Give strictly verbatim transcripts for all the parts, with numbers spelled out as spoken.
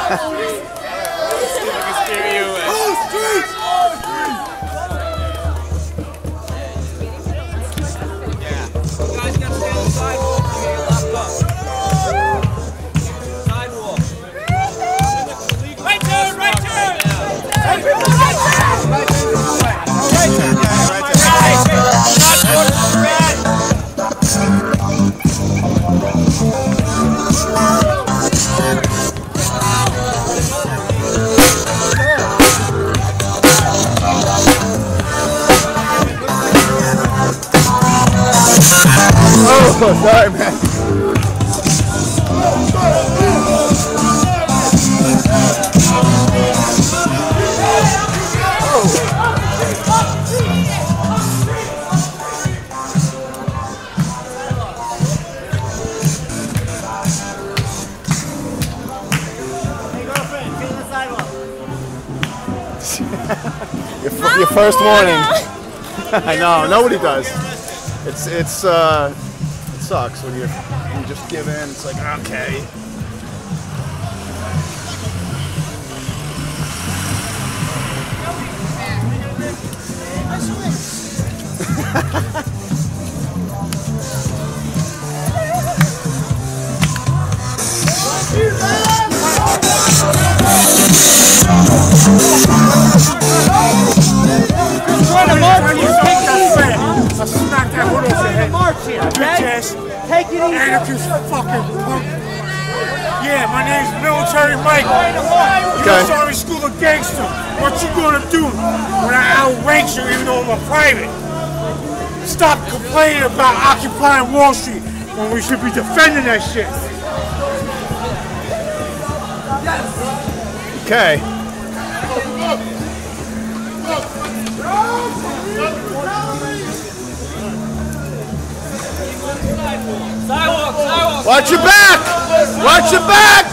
Oh, sorry, man. your, your first warning. I know, nobody does. It's it's uh, it sucks when you you just give in. It's like, okay. I smacked that hood off your head. March here, okay? Take it easy. Anarchist fucking punk. Yeah, my name's Military Mike. You're a sorry school of gangster. What you gonna do when I outrank you even though I'm a private? Stop complaining about occupying Wall Street when we should be defending that shit. Okay. Sidewalk, sidewalk. Watch your back! Watch your back!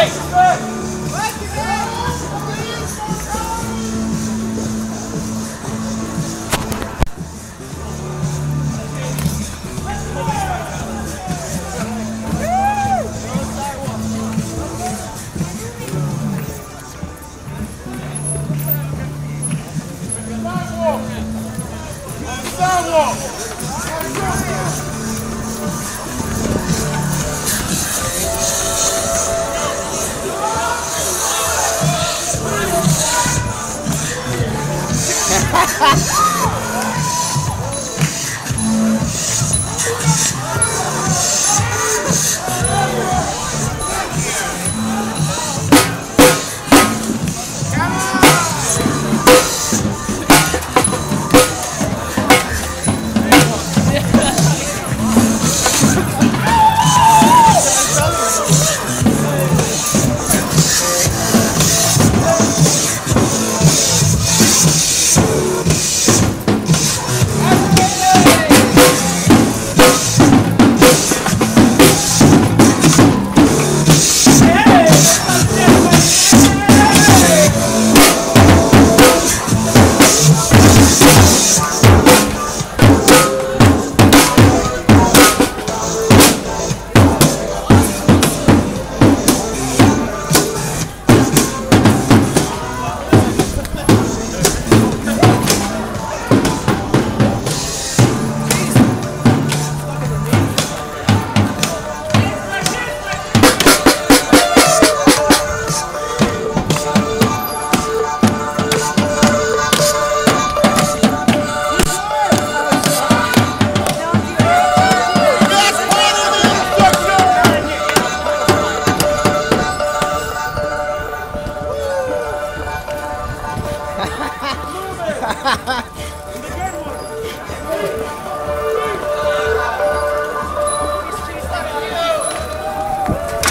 Sidewalk!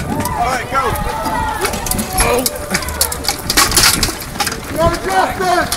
Go to justice!